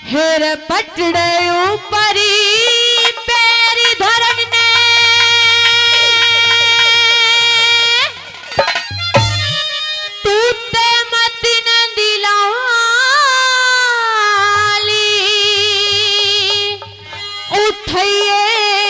हेर पटड़े ऊपरी पैरी धरन ने टूटे मत न दिलाली उठिए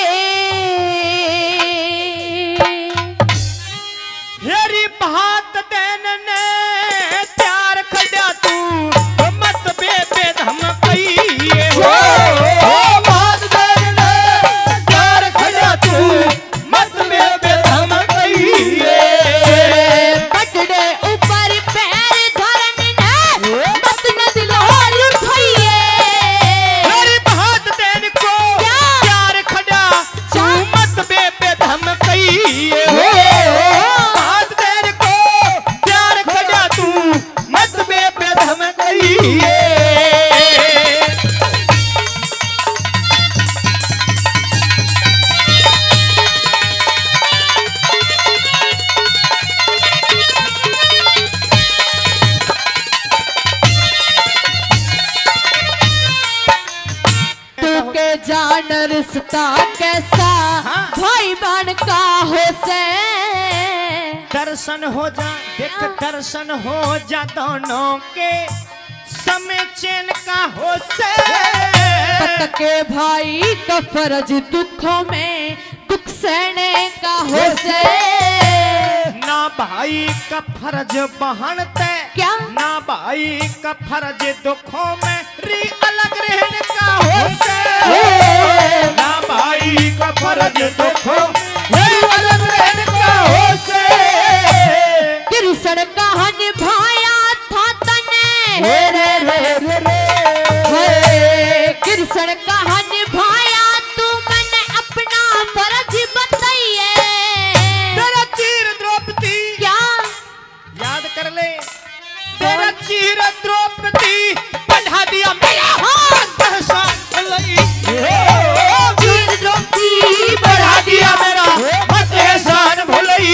हेरी भात देन ने त्यार खड़ा तू मत बेबे धम कहिए हो भात देन ने त्यार खड़ा तू मत बेबे धम कहिए पटड़े ऊपर पैर धरन ने मत न दिलाली उठिए हेरी भात देन को त्यार खड़ा तू मत बेबे धम कहिए हो भात देन को त्यार खड़ा तू मत बेबे धम कहिए तू के जान रिश्ता कैसा भाई बहन का हो से दर्शन हो जा देख दर्शन हो जा दोनों के समय चैन का हो से पत के भाई का फर्ज दुखों में दुख सहने का हो से ना भाई का फर्ज बहन ते क्या ना भाई का फर्ज दुखों में री अलग रहने का हो से ना भाई का फर्ज दुखों में री अलग रहने का हो से कृष्ण कहा निभाया था तने कृष्ण कहा निभाया तू मैंने अपना फर्ज बताइए तेरा चीर द्रौपदी क्या याद कर ले तेरा चीर द्रौपदी बढ़ा दिया मेरा हाथ पहचान लई चीर द्रौपदी बढ़ा दिया मेरा हाथ पहचान भुलई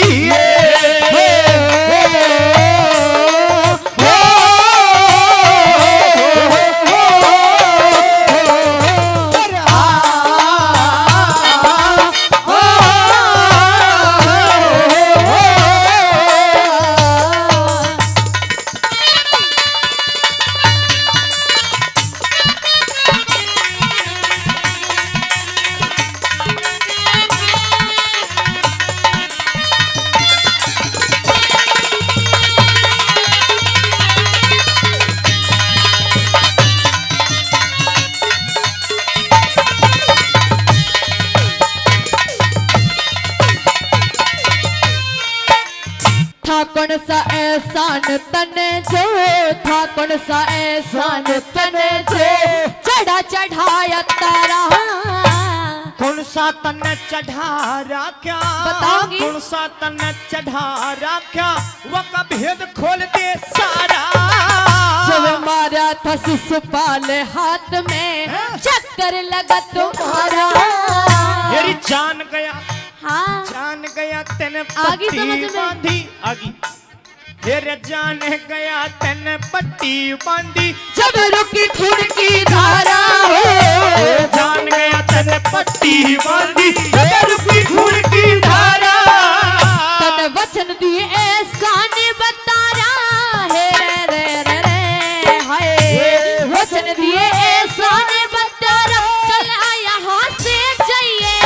था कौन सा एहसान तने जो था कौन सा एहसान तने जो चढ़ा चढ़ाया तारा कौन सा तन चढ़ा रखा बताओगी? कौन सा तन चढ़ा रखा वो का भेद खोल दे सारा जब मारा था शिशुपाल हाथ में चक्कर लगा तुम्हारा मेरी जान गया हाँ जान गया तेने आगे पट्टी समझ में। बांधी आगे तेरे जान गया तेने पट्टी बांधी जब रुकी खून की धारा हो जान गया तेने पट्टी बांधी तेरे रुकी खून की धारा तन वचन दिए एहसान बतारा हे रे रे रे रे हाय वचन दिए एहसान बतारा चला यहाँ से जाइए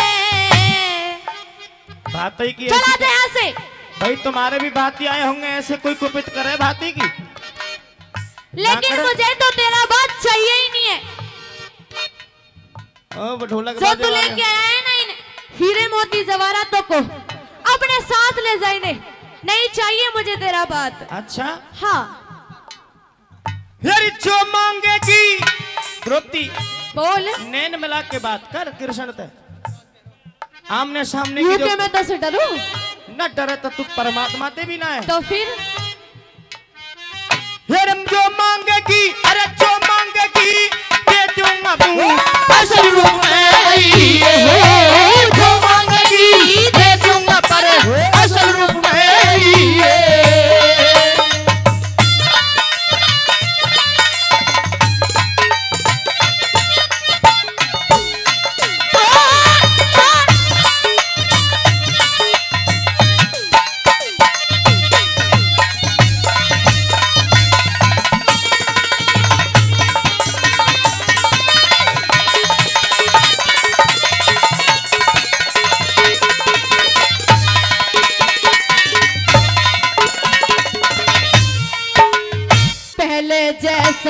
बात ही की चला दे यहाँ से भाई तुम्हारे भी भाती आए होंगे ऐसे कोई कुपित करे भाती की लेकिन मुझे तो तेरा बात चाहिए ही नहीं है ओ ढोलक जो तू लेके आया है ना इन हीरे मोती जवाहरातों को अपने साथ ले जाइए नहीं चाहिए मुझे तेरा बात अच्छा हाँ यारी जो मांगेगी द्रौपदी बोल नैन मिला के बात कर कृष्ण ते आमने सामने की यूके में तो से डरूं न डरे तो तू परमात्मा ते भी ना है तो फिर यार जो मांगेगी अरे जो मांगेगी दे दूंगा तू असल रूप में जो मांगेगी दे दूंगा पर असल रूप में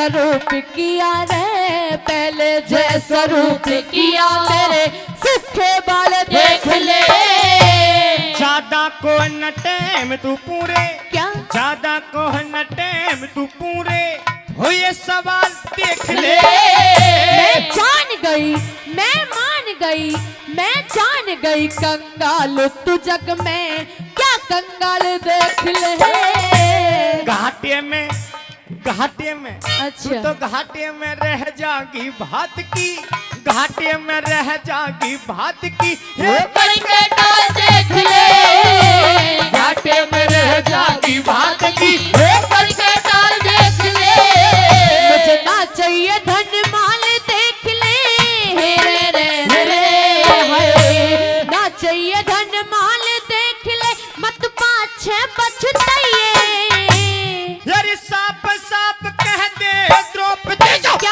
रूप किया रे, पहले जैसा रूप किया मेरे सूखे बाल देख ले। ज्यादा को न टाइम तू पूरे, क्या ज्यादा को न टाइम तू पूरे, हो ये सवाल देख ले। मैं जान गई, मैं मान गई, मैं जान गई कंगाल तू जग में क्या कंगाल देख ले। घाटे में, घाटे में, अच्छा। तू तो घाटे में रह जागी भात की, घाटे में रह जागी भात की। ऊपर के डाल देख ले, घाटे में रह जागी भात की, ऊपर के डाल देख ले। मुझे ना चाहिए धन माल देख ले, रे रे रे रे, ना चाहिए धन माल देख ले, मत पाछे पछताइए। यार साफ साफ कह दे द्रौपदी क्या?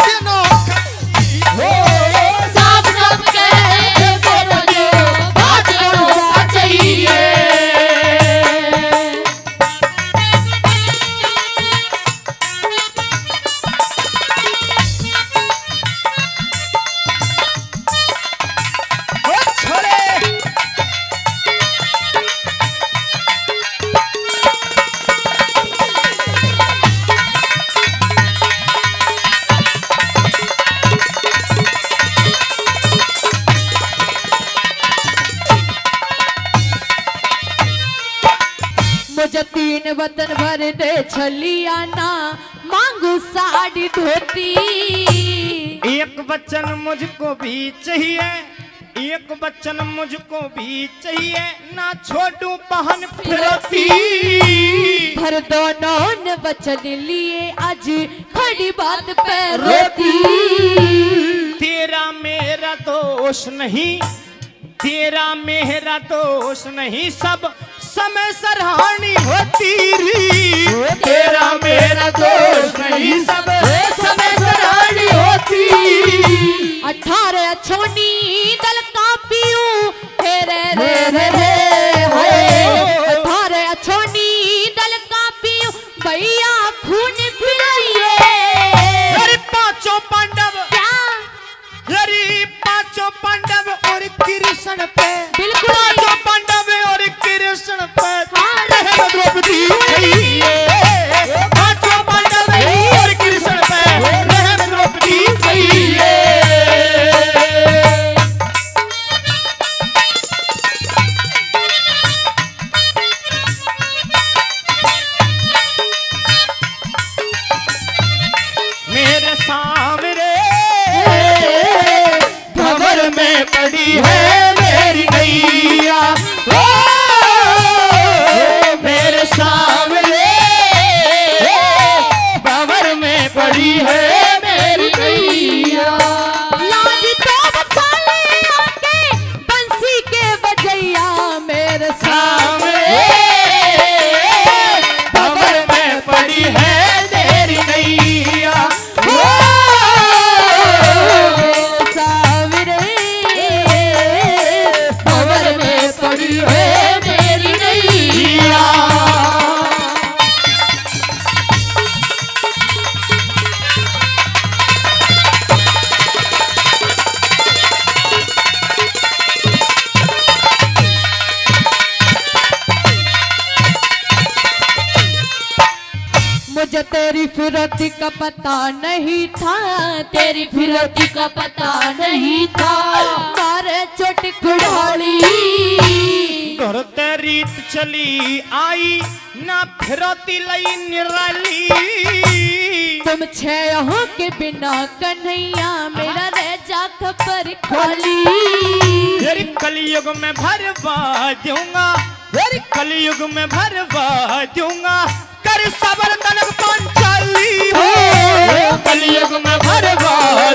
साफ साफ कह दे द्रौपदी बात कौन चाहिए। मुझे 3 वतन भर दे छलिया ना, मांगू साड़ी धोती। एक वचन मुझको भी चाहिए, एक वचन मुझको भी चाहिए, ना छोड़ू पहन फिरती। भर दोनों ने वचन लिए, आज खड़ी बात पे रोती। तेरा मेरा दोष नहीं, तेरा मेरा दोष नहीं, सब समय सराहनी होती री। तेरा मेरा दोष नहीं, सब समय सराहनी होती। 18 छोनी दल का पीऊ, हे रे रे रे रे हाय। 18 छोनी दल का पीऊ, भैया खून पिलाइए। अरे पांचों पांडव, क्या? अरे पांचों पांडव और कृष्ण पे, बिल्कुल पांचों पांडव और कृष्ण पे हाँ। रहम द्रौपदी चाहिए। पांचों पांडव और कृष्ण पे रहम द्रौपदी चाहिए। मेरे सामने खबर में पड़ी है मेरी नैया, ओ मेरे सामने खबर में पड़ी है मेरी नैया। लाज तो बचा ले आके बंसी के बजैया, मेरे सामने खबर में पड़ी है मेरी नैया, ओ सावरे खबर में पड़ी है मेरी नैया। मुझे तेरी फिरती का पता नहीं था, तेरी फिरती का पता नहीं था, मारे चोट कुड़ाली। घर ते रीत चली आई, ना फिरती लई निराली। तुम छह के बिना कन्हैया, मेरा रह जा खबर खाली। तेरी कलयुग में भरवा दूंगा, तेरी कलयुग में भरवा दूंगा, कर सबर तनक पंचाली हो। कलयुग में भरवा